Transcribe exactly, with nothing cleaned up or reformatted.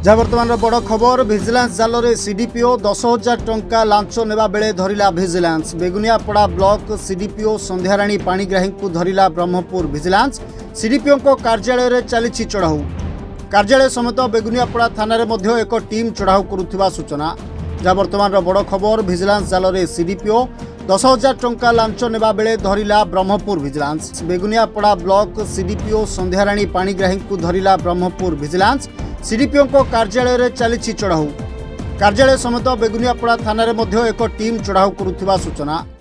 जहाँ बर्तमान बड़ खबर भिजिलांस जाल में सीडीपीओ दस हजार टंका लांच नेबा बेले धरिला vigilance. Beguniapada block CDPO Sandhyarani Panigrahi को धरिला ब्रह्मपुर भिजिलांस। सीडीपीओ को कार्यालय में चली चढ़ाऊ। कार्यालय समेत बेगुनियापड़ा थाना में एक टीम चढ़ाऊ करुवा सूचना। जहाँ बर्तमान बड़ खबर भिजिलांस जाल में सीडीपीओ दस हजार टंका लांच नेबा बेले धरिला Brahmapur vigilance. Beguniapada block CDPO Sandhyarani Panigrahi को धरिला ब्रह्मपुर भिजिलांस। सीडीपीओ को कार्यालय में चली चढ़ाऊ। कार्यालय समेत बेगुनियापड़ा थाना में एक टीम चढ़ाऊ करुवा सूचना।